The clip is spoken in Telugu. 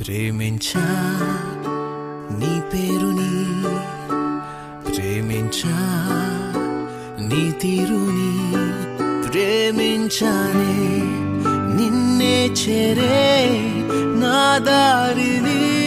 ప్రేమించా నీ పేరుని, ప్రేమించా నీ తీరుని, ప్రేమించానే నిన్నే చేరే నా దారిని.